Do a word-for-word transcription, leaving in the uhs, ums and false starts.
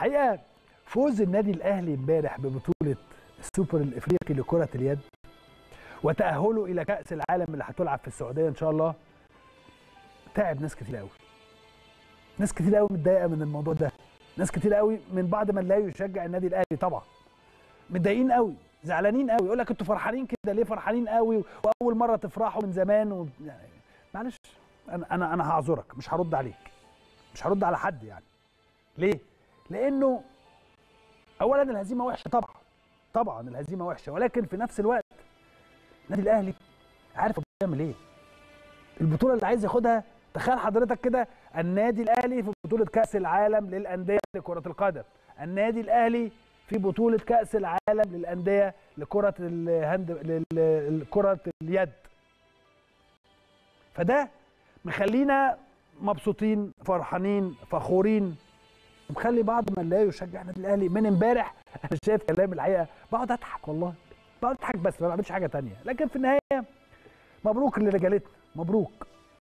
الحقيقه فوز النادي الاهلي امبارح ببطوله السوبر الافريقي لكره اليد وتاهله الى كاس العالم اللي هتلعب في السعوديه ان شاء الله تعب ناس كتير قوي. ناس كتير قوي متضايقه من الموضوع ده، ناس كتير قوي من بعض من لا يشجع النادي الاهلي طبعا متضايقين قوي، زعلانين قوي، يقول لك انتوا فرحانين كده ليه؟ فرحانين قوي واول مره تفرحوا من زمان و... يعني معلش انا انا انا هعذرك، مش هرد عليك، مش هرد على حد يعني. ليه؟ لانه اولا الهزيمه وحشه طبعا، طبعا الهزيمه وحشه، ولكن في نفس الوقت النادي الاهلي عارف هو بيعمل ايه. البطوله اللي عايز ياخدها، تخيل حضرتك كده النادي الاهلي في بطوله كاس العالم للانديه لكره القدم، النادي الاهلي في بطوله كاس العالم للانديه لكره الهند لكره اليد. فده مخلينا مبسوطين فرحانين فخورين، مخلي بعض من لا يشجع النادي الاهلي من امبارح انا شايف كلام الحقيقه بقعد اضحك، والله بقعد اضحك بس ما بعملش حاجه ثانيه. لكن في النهايه مبروك لرجالتنا، مبروك